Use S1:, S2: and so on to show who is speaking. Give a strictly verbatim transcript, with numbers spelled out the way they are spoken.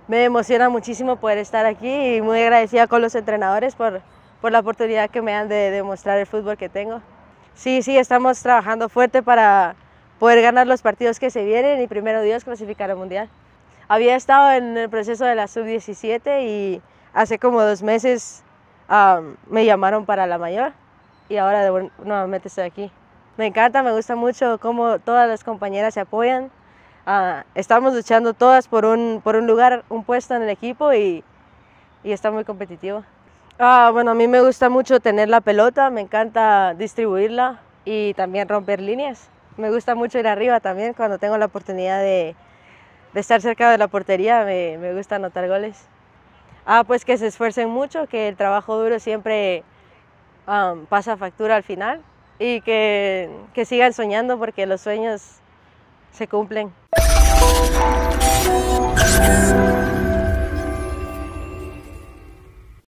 S1: Me emociona muchísimo poder estar aquí y muy agradecida con los entrenadores por, por la oportunidad que me dan de demostrar el fútbol que tengo. Sí, sí, estamos trabajando fuerte para poder ganar los partidos que se vienen y primero Dios clasificar al Mundial. Había estado en el proceso de la sub diecisiete y hace como dos meses um, me llamaron para la mayor y ahora de, nuevamente estoy aquí. Me encanta, me gusta mucho cómo todas las compañeras se apoyan. Uh, estamos luchando todas por un, por un lugar, un puesto en el equipo y, y está muy competitivo. Uh, bueno, a mí me gusta mucho tener la pelota, me encanta distribuirla y también romper líneas. Me gusta mucho ir arriba también cuando tengo la oportunidad de, de estar cerca de la portería, me, me gusta anotar goles. Ah, pues que se esfuercen mucho, que el trabajo duro siempre um, pasa factura al final y que, que sigan soñando porque los sueños se cumplen.